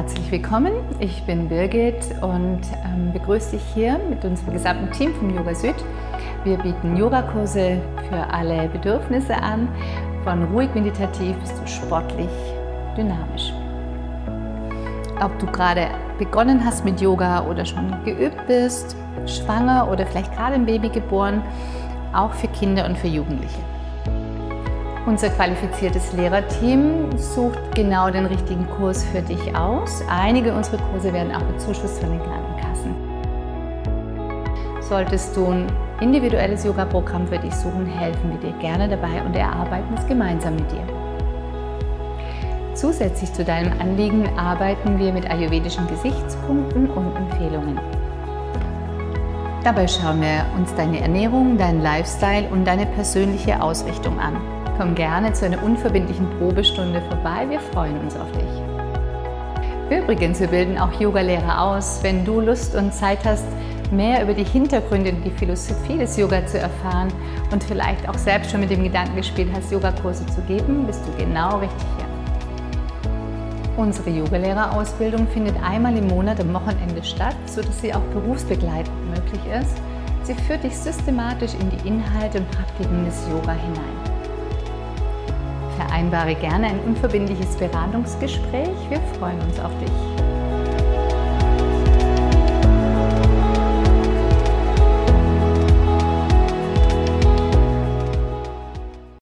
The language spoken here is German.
Herzlich willkommen, ich bin Birgit und begrüße dich hier mit unserem gesamten Team vom Yoga Süd. Wir bieten Yogakurse für alle Bedürfnisse an, von ruhig meditativ bis zu sportlich dynamisch. Ob du gerade begonnen hast mit Yoga oder schon geübt bist, schwanger oder vielleicht gerade ein Baby geboren, auch für Kinder und für Jugendliche. Unser qualifiziertes Lehrerteam sucht genau den richtigen Kurs für dich aus. Einige unserer Kurse werden auch bezuschusst von den Krankenkassen. Solltest du ein individuelles Yoga-Programm für dich suchen, helfen wir dir gerne dabei und erarbeiten es gemeinsam mit dir. Zusätzlich zu deinem Anliegen arbeiten wir mit ayurvedischen Gesichtspunkten und Empfehlungen. Dabei schauen wir uns deine Ernährung, deinen Lifestyle und deine persönliche Ausrichtung an. Komm gerne zu einer unverbindlichen Probestunde vorbei, wir freuen uns auf dich. Übrigens, wir bilden auch Yogalehrer aus. Wenn du Lust und Zeit hast, mehr über die Hintergründe und die Philosophie des Yoga zu erfahren und vielleicht auch selbst schon mit dem Gedanken gespielt hast, Yogakurse zu geben, bist du genau richtig hier. Unsere Yogalehrerausbildung findet einmal im Monat am Wochenende statt, sodass sie auch berufsbegleitend möglich ist. Sie führt dich systematisch in die Inhalte und Praktiken des Yoga hinein. Vereinbare gerne ein unverbindliches Beratungsgespräch. Wir freuen uns auf dich.